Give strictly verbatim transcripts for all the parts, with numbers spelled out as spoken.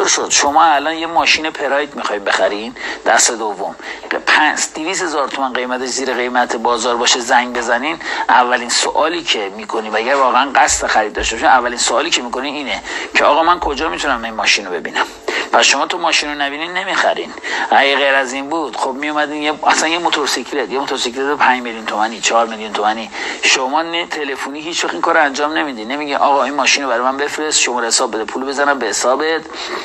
شد شما الان یه ماشین پراید میخواید بخرین دست دوم پنج دویست هزار تومان قیمتش زیر قیمت بازار باشه زنگ بزنین، اولین سوالی که میکنی و اگر واقعا قصد خرید داشته باشین اولین سوالی که میکنین اینه که آقا من کجا میتونم این ماشین رو ببینم؟ پس شما تو ماشین رو نبینین نمیخرین. اگه غیر از این بود خب میومدین یه اصلا یه موتورسیکلت یه موتورسیکلت پنج میلیون تومانی چهار میلیون تومانی شما نه تلفنی هیچ وقت این کارو انجام نمیدین، نمیگه آقا این ماشین رو برای من بفرست، شماره حساب بده، پول بزنم به حسابت،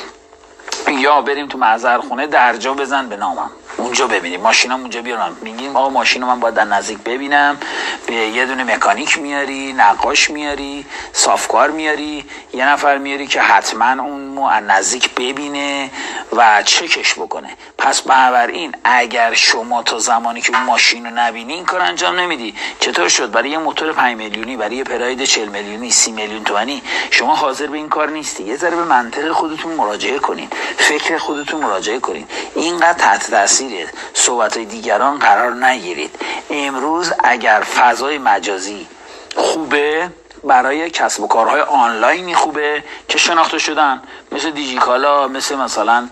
یا بریم تو محضرخونه درجا بزن به نامم اونجا ببینیم ماشینام اونجا بیارم. میگیم آقا ماشینو من باید در نزدیک ببینم، به یه دونه مکانیک میاری، نقاش میاری، صافکار میاری، یه نفر میاری که حتما اون از نزدیک ببینه و چکش بکنه. پس بنابراین اگر شما تا زمانی که اون ماشین رو نبینی این کار انجام نمیدی، چطور شد برای یه موتور پنج میلیونی، برای یه پراید چهل میلیونی، سی میلیون تومانی شما حاضر به این کار نیستی؟ یه ذره به منطق خودتون مراجعه کنین، فکر خودتون مراجعه کنین. اینقدر تحت تاثیر صحبت‌های دیگران قرار نگیرید. امروز اگر فضای مجازی خوبه برای کسب و کارهای آنلاینی خوبه که شناخته شدن، مثل دیجیکالا، مثل مثلا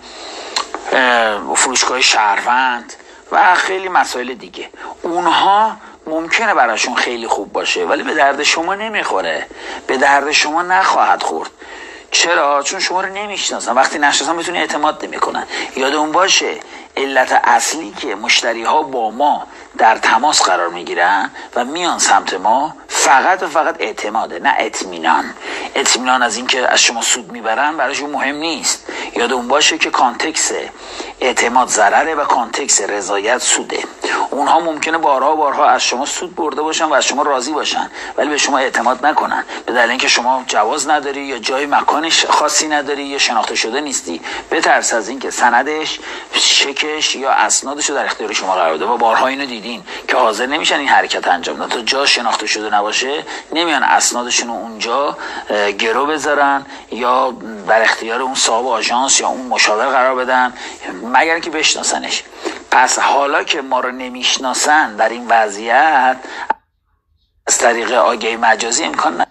فروشگاه شهروند و خیلی مسائل دیگه، اونها ممکنه براشون خیلی خوب باشه ولی به درد شما نمیخوره، به درد شما نخواهد خورد. چرا؟ چون شما رو نمیشناسن. وقتی نشناسن بهتون اعتماد نمیکنن. یادمون باشه علت اصلی که مشتری ها با ما در تماس قرار میگیرن و میان سمت ما فقط و فقط اعتماده، نه اطمینان. اطمینان از اینکه از شما سود میبرن براشون مهم نیست. یادمون باشه که کانتکست اعتماد ضرره و کانتکست رضایت سوده. اونها ممکنه بارها بارها از شما سود برده باشن و از شما راضی باشن ولی به شما اعتماد نکنن، به دلیل اینکه شما جواز نداری یا جای مکانش خاصی نداری یا شناخته شده نیستی. بترس از اینکه سندش، شکش یا اسنادش رو در اختیار شما قرار بده و بارها اینو دیدین که حاضر نمیشن این حرکت انجام بدن تا جا شناخته شده نباشه، نمیان اسنادشون رو اونجا گرو بذارن یا در اختیار اون صاحب آژانس یا اون مشاور قرار بدن مگر اینکه بشناسنش. پس حالا که ما رو نمیشناسن در این وضعیت از طریق آگهی مجازی امکان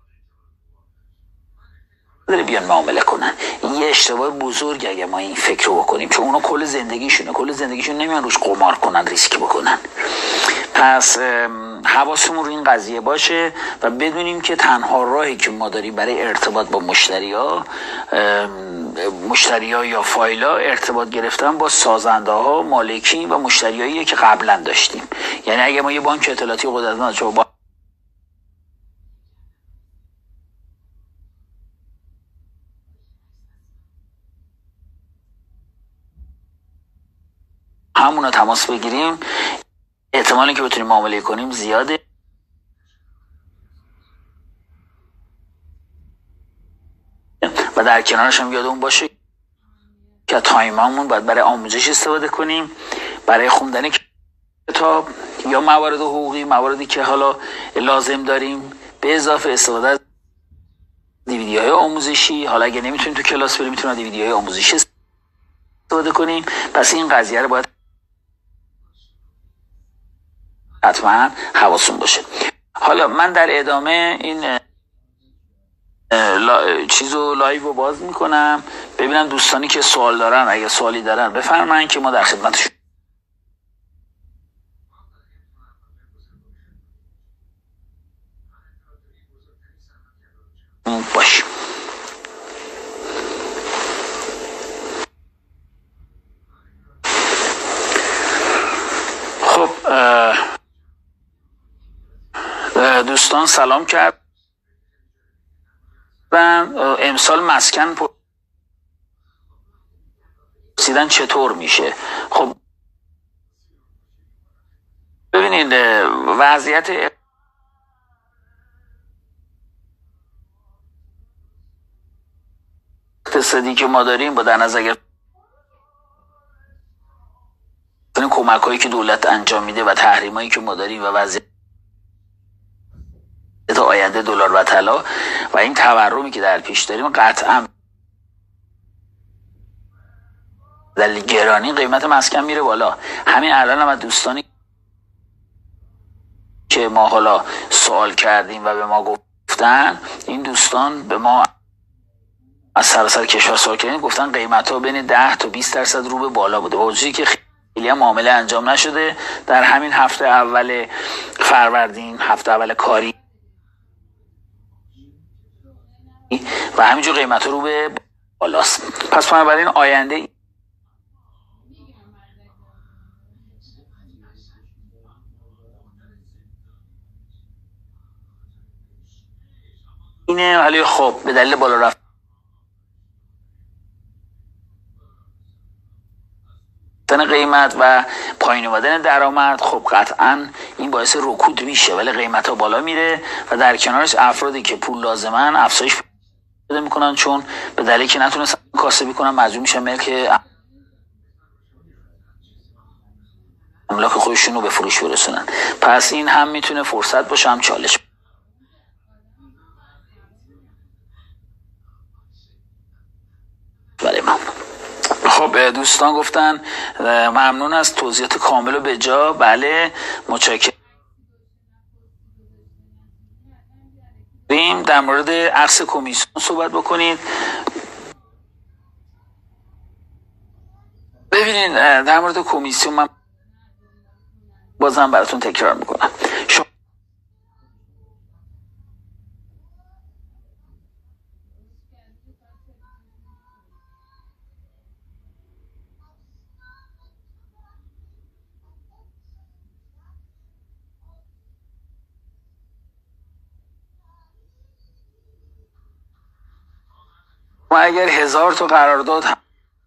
نداره بیان معامله کنن. یه اشتباه بزرگ اگه ما این فکر رو بکنیم، چون اونا کل زندگیشونه کل زندگیشون نمیان روش قمار کنن، ریسک بکنن. پس حواسمون رو این قضیه باشه و بدونیم که تنها راهی که ما داریم برای ارتباط با مشتری ها مشتری ها یا فایل ها ارتباط گرفتن با سازنده ها، مالکین و مشتری هایی که قبلا داشتیم. یعنی اگه ما یه بانک اطلاعاتی قدرتمند چون با همونا تماس بگیریم، احتمالی که بتونیم معامله کنیم زیاده. و در کنارش هم یادمون باشه که تایممون باید برای آموزش استفاده کنیم، برای خوندن کتاب یا موارد حقوقی، مواردی که حالا لازم داریم، به اضافه استفاده از دیویدیوهای آموزشی. حالا اگه نمیتونیم تو کلاس بریم میتونیم دیویدیوهای آموزشی استفاده کنیم. پس این قضیه رو باید حتما حواسون باشه. حالا من در ادامه این لا... چیزو لایو رو باز میکنم ببینم دوستانی که سوال دارن اگه سوالی دارن بفرمایین که ما در خدمتشون باشیم. خب دوستان سلام کرد. امسال مسکن پرسیدن چطور میشه. خب ببینید وضعیت اقتصادی که ما داریم با در نظر کمک هایی که دولت انجام میده و تحریم هایی که ما داریم و وضعیت آینده دلار و طلا و این تورمی که در پیش داریم قطعا دلیل گرانی قیمت مسکن میره بالا. همین الان هم از دوستانی که ما حالا سوال کردیم و به ما گفتن، این دوستان به ما از سراسر کشور سوال کردیم، گفتن قیمت ها بین ده تا بیست درصد رو به بالا بوده، با وجودی که خیلی هم معامله انجام نشده در همین هفته اول فروردین، هفته اول کاری، و همینجور قیمت ها رو به بالاست. پس بنابراین آینده اینه. ولی خب به دلیل بالا رفتن قیمت و پایین اومدن درآمد، خب قطعا این باعث رکود میشه، ولی قیمت ها بالا میره و در کنارش افرادی که پول لازمن افزایش پیدا میکنن، چون به دلیلی که نتونستن کاسبی کنن مجبور میشن ملک املاک خودشون رو به فروش برسونن. پس این هم میتونه فرصت باشه هم چالش. برای من خب دوستان گفتن ممنون از توضیحات کامل و به جا. بله متشکرم. بریم در مورد عکس کمیسیون صحبت بکنید. ببینید در مورد کمیسیون من بازم براتون تکرار میکنم. شما اگر هزار تا قرارداد هم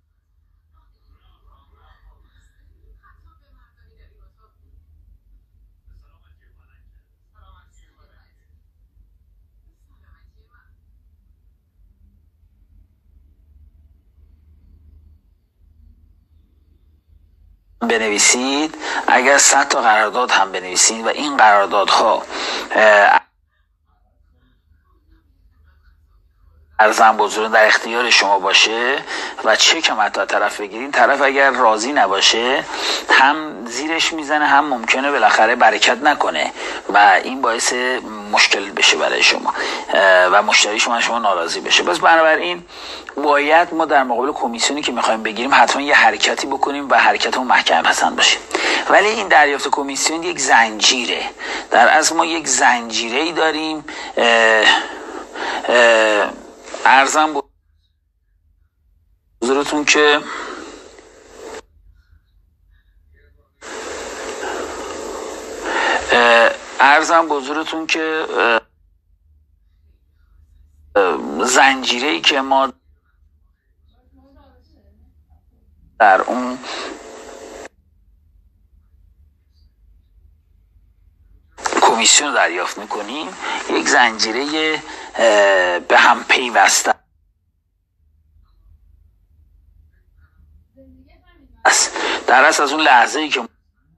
بنویسید، اگر صد تا قرارداد هم بنویسید و این قراردادها ارزم بزرگ در اختیار شما باشه و چک هم حتی طرف بگیرین، طرف اگر راضی نباشه هم زیرش میزنه، هم ممکنه بالاخره برکت نکنه و این باعث مشکل بشه برای شما و مشتری شما شما ناراضی بشه. بس بنابراین باید ما در مقابل کمیسیونی که میخوایم بگیریم حتما یه حرکتی بکنیم و حرکتمون محکم پسند باشه. ولی این دریافت کمیسیون یک زنجیره، در اصل ما یک زنجیره‌ای داریم. اه اه ارزم حضورتون که ارزم حضورتون که زنجیره‌ای که ما در اون کمیسیون دریافت میکنیم یک زنجیره به هم پیوسته است. در اصل از اون لحظه ای که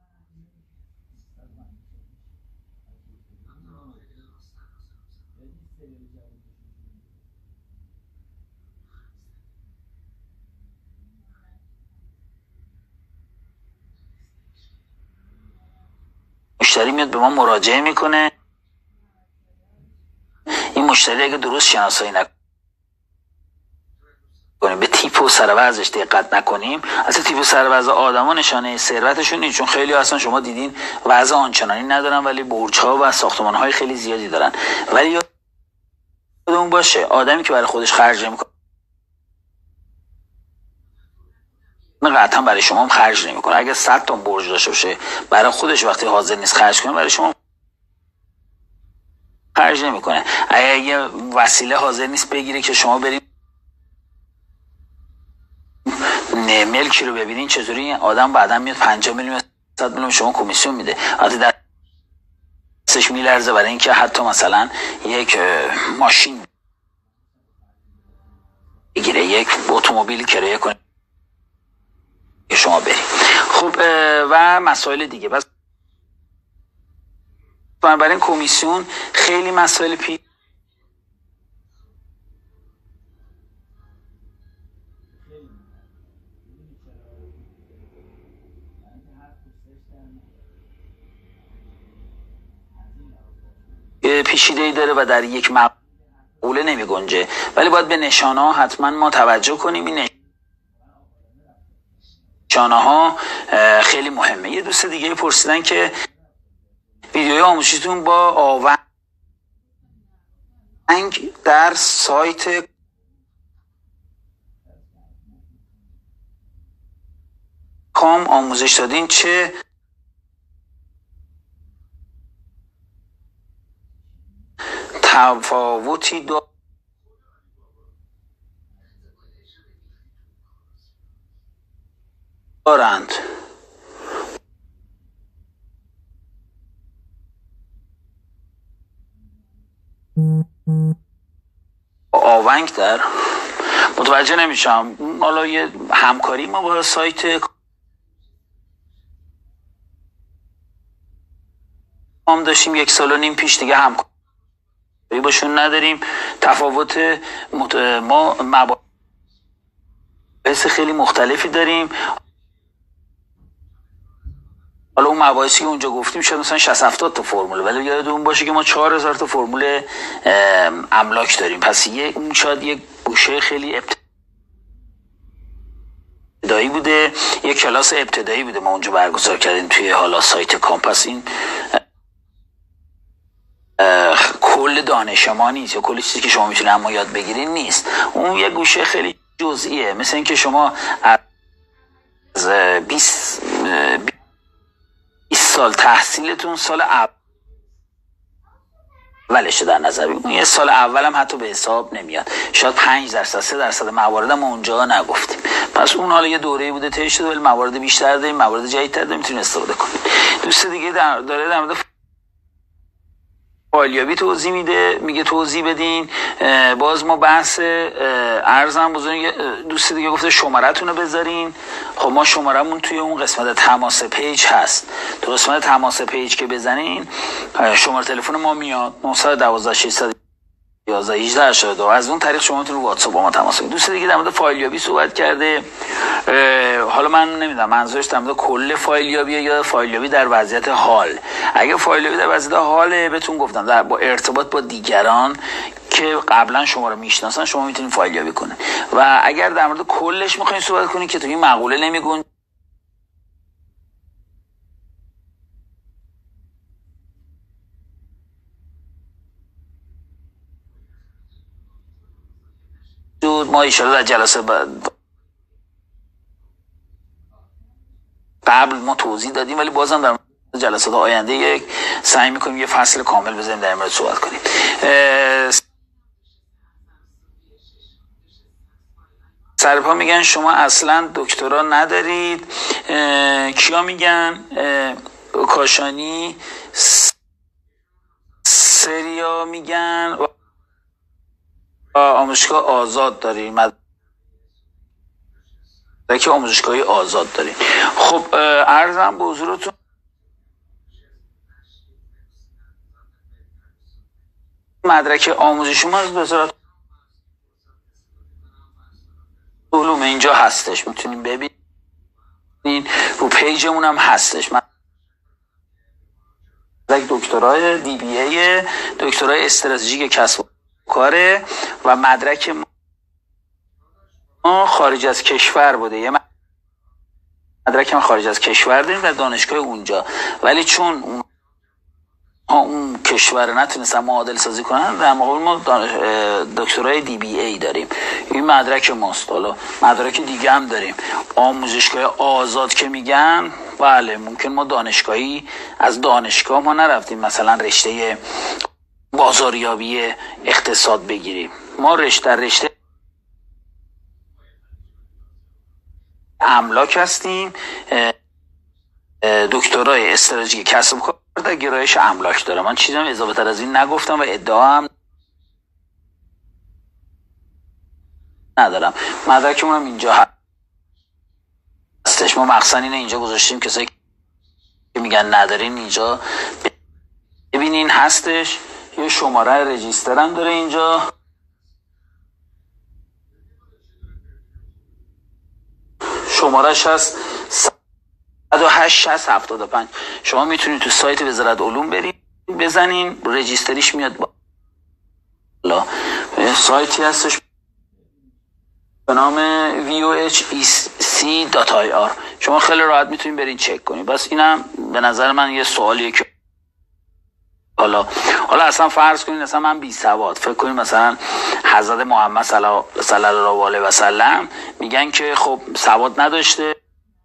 مشتری میاد به ما مراجعه میکنه، این مشتری اگه درست شناسایی نکنیم، به تیپ و سروزش دقت نکنیم، اصلا تیپ و سروز آدما نشانه ثروتشون نیست، چون خیلی اصلا شما دیدین وضع آنچنانی ندارن ولی برج‌ها و ساختمان‌های خیلی زیادی دارن. ولی یادمون باشه آدمی که برای خودش خرج نمیکنه قطعا برای شما هم خرج نمیکنه. اگه صد تا برج داشته باشه برای خودش وقتی حاضر نیست خرج کنه، برای شما خرج نمیکنه. اگه یه وسیله حاضر نیست بگیره که شما برید ملکی رو ببینین چطوری آدم بعداً میاد پنجاه میلیون صد میلیون شما کمیسیون میده، وقتی دستش میلرزه برای اینکه حتی مثلا یک ماشین بگیره، یک اتومبیل کرایه کنه که شما برید. خب و مسائل دیگه. بس بنابراین کمیسیون خیلی مسائل پی پیچیده‌ای داره و در یک مقام مقوله نمی گنجه، ولی باید به نشانه ها حتما ما توجه کنیم. این نشانه ها خیلی مهمه. یه دوست دیگه پرسیدن که ویدیوی آموزشیتون با آونگ در سایت کام آموزش دادین چه تفاوتی دارند؟ آونگ در متوجه نمیشم. حالا یه همکاری ما با سایت کام داشتیم یک سال و نیم پیش، دیگه همکاری باشون نداریم. تفاوت مت... ما مباحث خیلی مختلفی داریم. حالا اون مباحثی که اونجا گفتیم شاید مثلا شصت هفتاد تا فرموله، ولی یادتون باشه که ما چهار هزار تا فرمول املاک داریم. پس یه اون شاید یک گوشه خیلی ابتدایی بوده، یک کلاس ابتدایی بوده ما اونجا برگزار کردیم توی حالا سایت کامپاس. این کل دانش ما نیست یا کل چیزی که شما میتونید اما یاد بگیرین نیست. اون یک گوشه خیلی جزئیه، مثل اینکه شما از بیست سال تحصیلتون سال اولشه در نظر بگیرید. اون یه سال اول هم حتی به حساب نمیاد، شاید پنج درصد سه درصد موارد ما اونجا نگفتیم. پس اون حالا یه دوره بوده طی شده، ولی موارد بیشتر داریم، موارد جدیدتر داریم، میتونید استفاده کنید. دوست دیگه در داره در مورد فایلیابی توضیح میده، میگه توضیح بدین. باز ما بحث ارزم بزرگ دوست دیگه گفته شماره‌تون رو بذارین. خب ما شماره‌مون توی اون قسمت تماس پیج هست. تو قسمت تماس پیج که بزنین شماره تلفن ما میاد نه یک دو شش یک یک هجده هشتاد و دو. از اون طریق شما میتونید واتساپ با ما تماس بگیرید. دوست دیگه در مورد فایلیابی صحبت کرده. حالا من نمیدونم منظورش در مورد کل فایلیابی یا فایلیابی در وضعیت حال. اگه فایلیابی در وضعیت حاله بهتون گفتم در با ارتباط با دیگران که قبلا شما رو میشناسن شما میتونید فایلیابی کنید. و اگر در مورد کلش میخواین صحبت کنید که تو این مقوله نمیگن ما ایشالا در جلسه قبل ما توضیح دادیم، ولی بازم در جلسات آینده یک سعی میکنیم یه فصل کامل بزنیم در این مورد صحبت کنیم. سرپا میگن شما اصلا دکترا ندارید. کیا میگن؟ کاشانی سریا میگن آموزشگاه آزاد داریم، مدرک آموزشگاهی آزاد داریم. خب عرضم به حضورتون مدرک آموزشی ما از وزارت علوم اینجا هستش، میتونیم ببینین رو پیجمون هم هستش. مدرک دکترای دی بی ای، دکترای استراتژیک کسب کاره و مدرک ما خارج از کشور بوده. یه مدرک ما خارج از کشور داریم در دانشگاه اونجا، ولی چون اون اون کشور نتونستن معادل سازی کنن در مقابل ما دکترای دی بی ای داریم. این مدرک ماست. حالا مدرک دیگه هم داریم. آموزشگاه آزاد که میگن بله ممکن ما دانشگاهی از دانشگاه ما نرفتیم مثلا رشته بازاریابی اقتصاد بگیریم. ما رشته رشته املاک هستیم، دکترای استراتژی کسب و کار در گرایش املاک دارم. من چیزی هم اضافه تر از این نگفتم و ادعا هم ندارم. مدرکمون هم اینجا هستش. ما مقصد اینه اینجا گذاشتیم کسایی که میگن ندارین اینجا ببینین هستش. یه شماره رجیستر هم داره اینجا. شمارهش هست صد و هشت شصت هفتاد و پنج. شما میتونید تو سایت وزارت علوم برید بزنین رجیستریش میاد بالا. سایتی هستش به نام وی او اچ ای سی دات آی آر. شما خیلی راحت میتونید برید چک کنید. بس اینم به نظر من یه سوالیه که حالا حالا اصلا فرض کنید اصلا من بی سواد، فکر کنید مثلا حضرت محمد صلی الله علیه و سلم میگن که خب سواد نداشته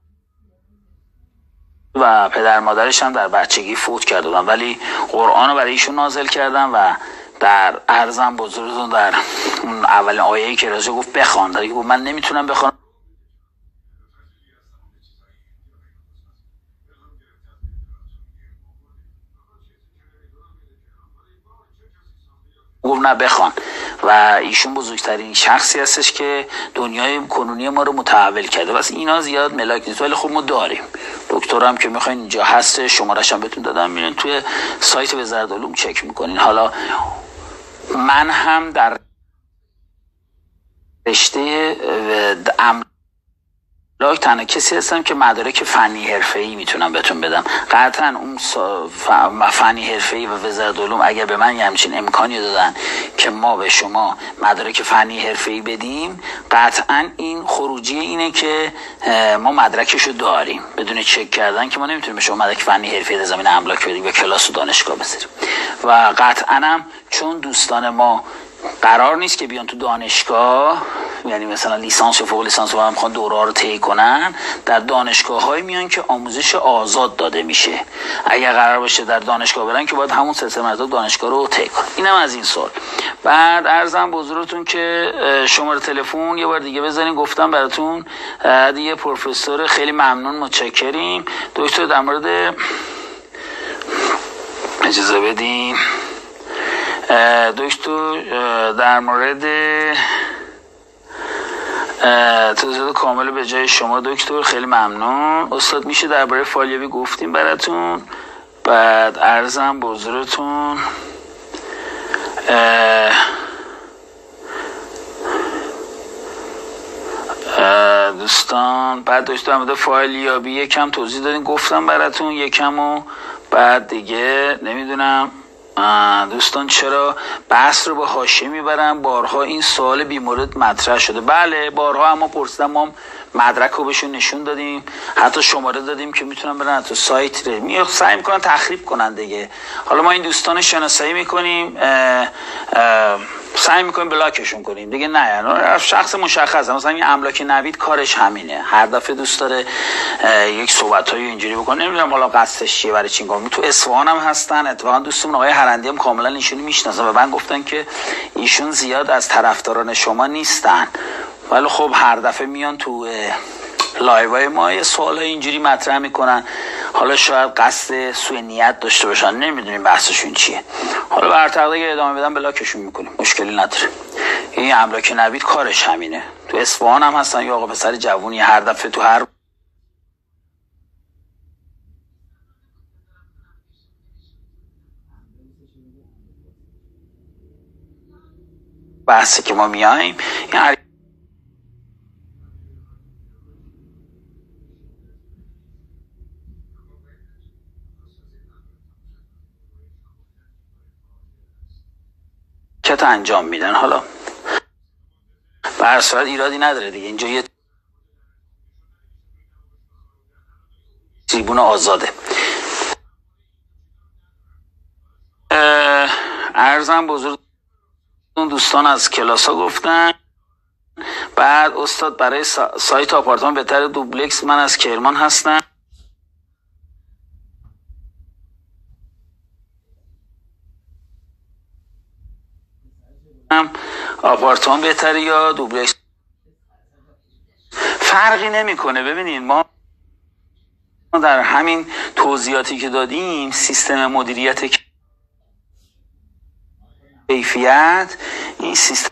و پدر مادرش هم در بچگی فوت کرده بودن، ولی قرآن رو برای ایشون نازل کردن و در ارزم بزرگتون در اون اولین آیه‌ای که راجع گفت بخوان، داره گفت من نمیتونم بخوانم، گفت نه بخوان. و ایشون بزرگترین شخصی هستش که دنیای کنونی ما رو متحول کرده. بس اینا زیاد ملاک نیست، ولی خب ما داریم. دکترم که میخواین اینجا هست، شماره‌اش هم بهتون دادم، میرین توی سایت وزارت علوم چک میکنین. حالا من هم در رشته املاک تنها کسی هستم که مدارک فنی حرفه‌ای میتونم بهتون بدم. قطعا اون فنی حرفه‌ای و وزارت علوم اگر به من یه همچین امکانی دادن که ما به شما مدارک فنی حرفه‌ای بدیم، قطعا این خروجی اینه که ما مدرکشو داریم، بدون چک کردن که ما نمیتونیم به شما مدرک فنی حرفه‌ای در زمینه املاک بدیم و کلاس و دانشگاه بذاریم. و قطعا هم چون دوستان ما قرار نیست که بیان تو دانشگاه، یعنی مثلا لیسانس و فوق لیسانس و هم میخوان دوره رو طی کنن، در دانشگاه های میان که آموزش آزاد داده میشه. اگر قرار باشه در دانشگاه برن که باید همون سلسله مراتب دانشگاه رو طی کنن. اینم از این سوال. بعد عرضم بزرگتون که شماره تلفن یه بار دیگه بزنین، گفتم براتون دیگه پروفسور خیلی ممنون، متشکریم. دکتر در مورد اجازه بدین دکتر در مورد توضیحات کامل به جای شما دکتر، خیلی ممنون. استاد میشه درباره فعالیابی گفتیم براتون. بعد عرضم بزرگتون دوستان، بعد داشتم در مورد فعالیابی یکم توضیح دادیم گفتم براتون یکم، و بعد دیگه نمیدونم دوستان چرا بحث رو با حاشیه میبرن. بارها این سوال بیمورد مطرح شده. بله بارها اما پرسیدم، ما مدرک رو بهشون نشون دادیم، حتی شماره دادیم که میتونن برن تو سایت رو می سعی میکنن تخریب کنن دیگه. حالا ما این دوستان شناسایی میکنیم، اه اه سعی میکنیم بلاکشون کنیم دیگه. نه یعنی شخص مشخصه، مثلا این املاک نوید کارش همینه، هر دفعه دوست داره یک صحبتایی اینجوری بکنه. نمیدونم حالا قصدش چیه، برای چی میگم. تو اصفهان هم هستن، اتفاقا دوستمون آقای هرندی هم کاملا ایشونو میشناسن و من گفتن که ایشون زیاد از طرفداران شما نیستن، ولی خب هر دفعه میان تو لایوهای ما یه سوالای اینجوری مطرح میکنن. حالا شاید قصد سوء نیت داشته باشن، نمیدونیم بحثشون چیه. حالا بر تقدیر ادامه بدن بلاکشون میکنیم، مشکلی نداره. این املاک نوید کارش همینه. تو اصفهان هم هستن یا آقا پسر جوونی، هر دفعه تو هر بحثی که ما میایم این حرکت انجام میدن. حالا به هر صورت ایرادی نداره دیگه، اینجا یه تریبون آزاده. عرضم بزرگ دوستان از کلاس ها گفتن. بعد استاد برای سایت آپارتمان بهتر دوبلکس، من از کرمان هستم. آپارتمان بهتره یا دوبلکس؟ فرقی نمیکنه. ببینید ما در همین توضیحاتی که دادیم سیستم مدیریت کیفیت، این سیستم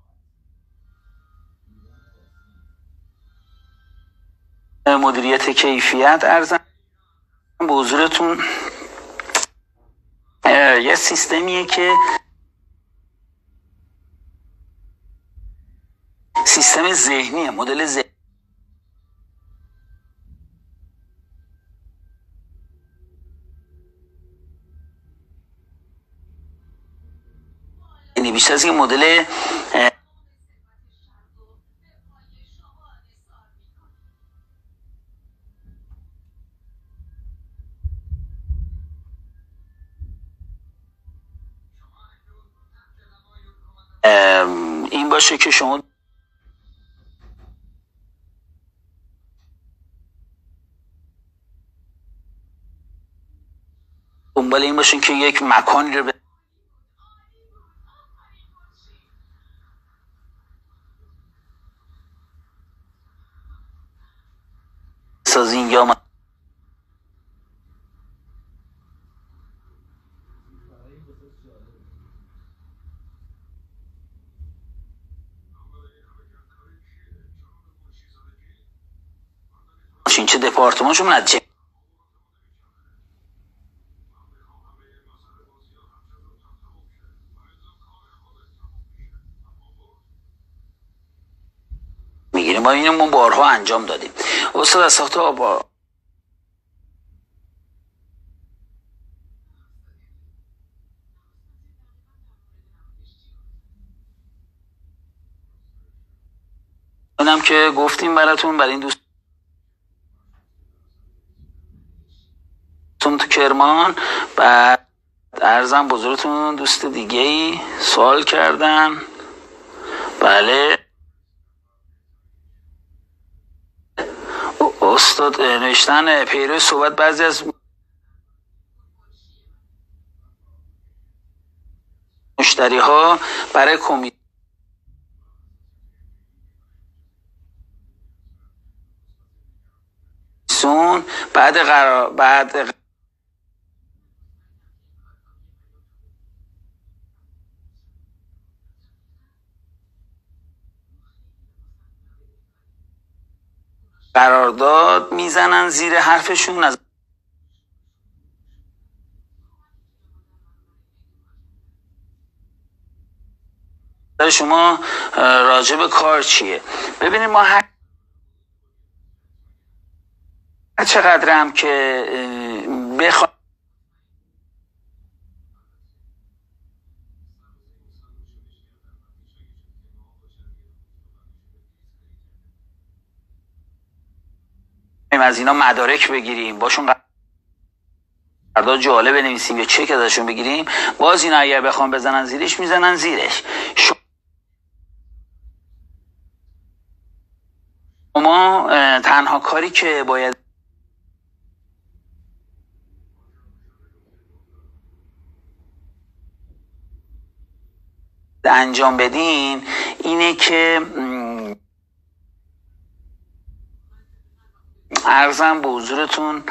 مدیریت کیفیت ارزم به حضورتون یه سیستمیه که سیستم ذهنیه، مدل ذهنی بیشتر از این مدل این باشه که شما دنبال این باشین که یک مکانی رو بسازین یا چه دپارتمان شما نتیجه میگیریم. ما اینو بارها انجام دادیم. استاد از ساخت آبا اونم که گفتیم براتون، برای این دوست تو کرمان. بعد عرضم بزرگتون دوست دیگه ای سوال کردن. بله استاد نوشتن پیرو صحبت بعضی از مشتری ها برای کمیسیون بعد قرار بعد قرارداد میزنن زیر حرفشون. از شما راجع به کار چیه؟ ببینید ما هر چقدر هم که بخوایم از اینا مدارک بگیریم، باشون قرارداد جالب بنویسیم یا چک ازشون بگیریم، باز اینا اگر بخوام بزنن زیرش میزنن زیرش. شما تنها کاری که باید انجام بدین اینه که عرضم به حضورتون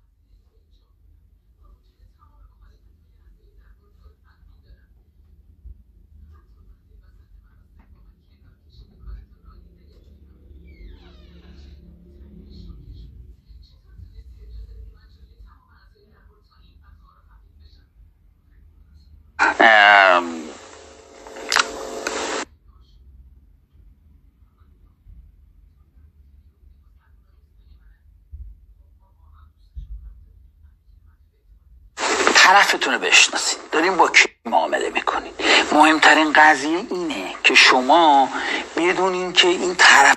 طرفتون رو بشناسید، داریم با کی معامله میکنید. مهمترین قضیه اینه که شما بدونین که این طرف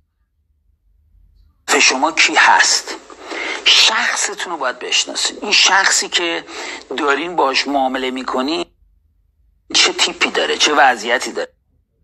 شما کی هست. شخصتون رو باید بشناسید. این شخصی که دارین باش معامله میکنید چه تیپی داره، چه وضعیتی داره،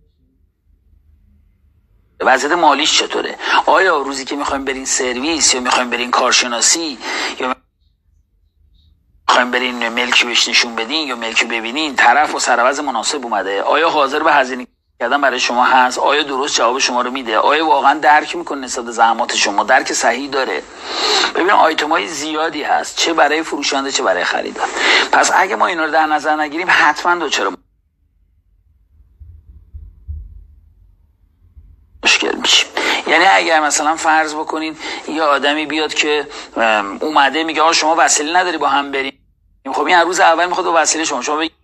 وضعیت مالیش چطوره، آیا روزی که میخوایم برین سرویس یا میخوایم برین کارشناسی یا میخوایم برین ملکی بهش نشون بدین یا ملکی ببینین طرف و سروز مناسب اومده، آیا حاضر به هزینه کردن برای شما هست، آیا درست جواب شما رو میده، آیا واقعا درک میکنه نسبت به زحمات شما، درک صحیح داره. ببین آیتم های زیادی هست، چه برای فروشنده چه برای خریدار. پس اگه ما اینا رو در نظر نگیریم حتما دوچار مشکل میشیم. یعنی اگر مثلا فرض بکنین یه آدمی بیاد که اومده میگه آقا شما وسیله نداری با هم بریم، خب این روز اول میخواد با وسیله شما شما بگی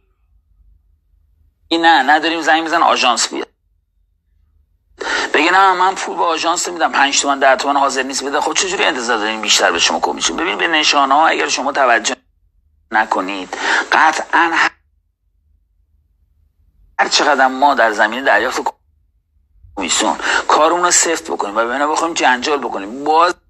نه نداریم، زنگ بزن آژانس بیاد، بگه نه من پول با آژانس میدم پنج تومن ده تومن حاضر نیست بده. خب چجوری انتظار دارین بیشتر به شما کمیسیون؟ ببین به نشانه ها اگر شما توجه نکنید قطعا هر چقدر ما در زمینه دریافت کمیسیون کارمون رو سفت بکنیم و ببینیم بخوایم جنجال بکنیم باز